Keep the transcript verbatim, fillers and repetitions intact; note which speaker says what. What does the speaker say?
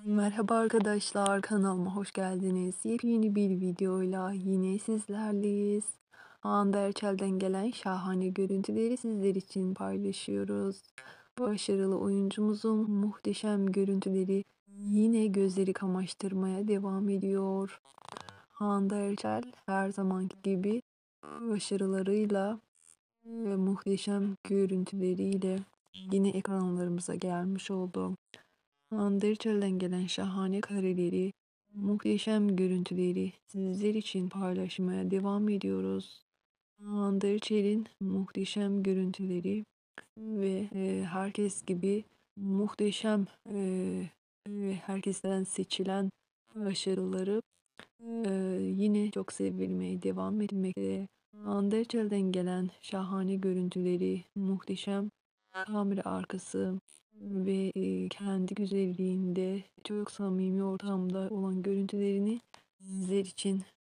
Speaker 1: Merhaba arkadaşlar, kanalıma hoş geldiniz. Yepyeni bir videoyla yine sizlerleyiz. Hande Erçel'den gelen şahane görüntüleri sizler için paylaşıyoruz. Başarılı oyuncumuzun muhteşem görüntüleri yine gözleri kamaştırmaya devam ediyor. Hande Erçel her zamanki gibi başarılarıyla ve muhteşem görüntüleriyle yine ekranlarımıza gelmiş oldu. Hande Erçel'den gelen şahane kareleri, muhteşem görüntüleri sizler için paylaşmaya devam ediyoruz. Hande Erçel'in muhteşem görüntüleri ve e, herkes gibi muhteşem e, ve herkesten seçilen başarıları e, yine çok sevilmeye devam etmekte. Hande Erçel'den gelen şahane görüntüleri, muhteşem kamera arkası ve e, kendi güzelliğinde çok samimi ortamda olan görüntülerini sizler için